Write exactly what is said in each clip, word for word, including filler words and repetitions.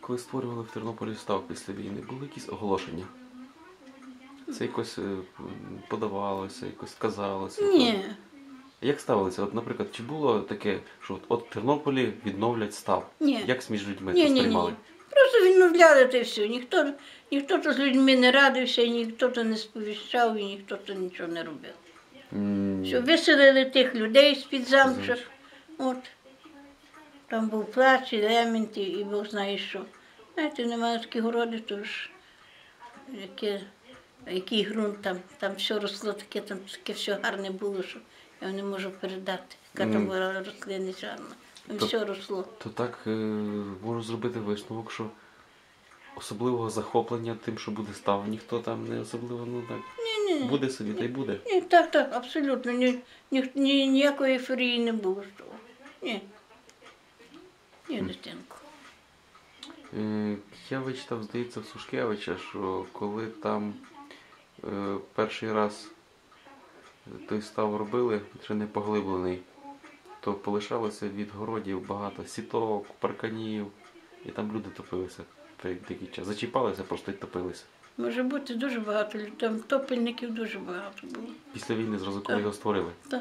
коли створювали в Тернополі став після війни, були якісь оголошення? Це якось е, подавалося, якось казалося? Ні. Як ставилися? От, наприклад, чи було таке, що от, от в Тернополі відновлять став? Ні. Як між людьми Ні, це ні, ні. сприймали? Просто відмовляли та й все. Ніхто, ніхто то з людьми не радився, і ніхто то не сповіщав, і ніхто то нічого не робив. М, Що виселили тих людей з-під замку. Замку. От. Там був плач, і лемент, і, і Бог знає що. Знаєте, немає такі городи, то ж яке, який ґрунт там, там все росло, таке, там таке все гарне було, що я не можу передати. Яка там Мгм. була рослинність гарна. Там То- все росло. То так е, можу зробити висновок, що особливого захоплення тим, що буде став, ніхто там не особливо, ну так, Ні, ні, буде собі, та й буде. ні, так, так, абсолютно. Ні, ні, ні, ніякої ейфорії не було з того. Ні. Ні, дитинку. Е, Я вичитав, здається, в Сушкевича, що коли там е, перший раз той став робили, ще не поглиблений, то полишалося від городів багато сіток, парканів, і там люди топилися в деякий час. Зачіпалися, просто й топилися. Може бути дуже багато, людей, там топельників дуже багато було. Після війни, зразу коли Так. його створили. Так.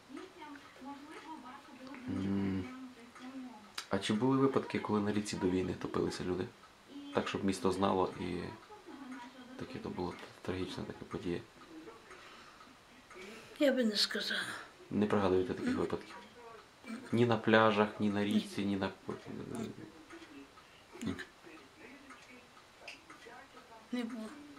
М. А чи були випадки, коли на ріці до війни топилися люди? Так, щоб місто знало і таке то було трагічна така подія. Я би не сказала. Не пригадуєте таких випадків? Ні на пляжах, ні на річці, ні на... Не було.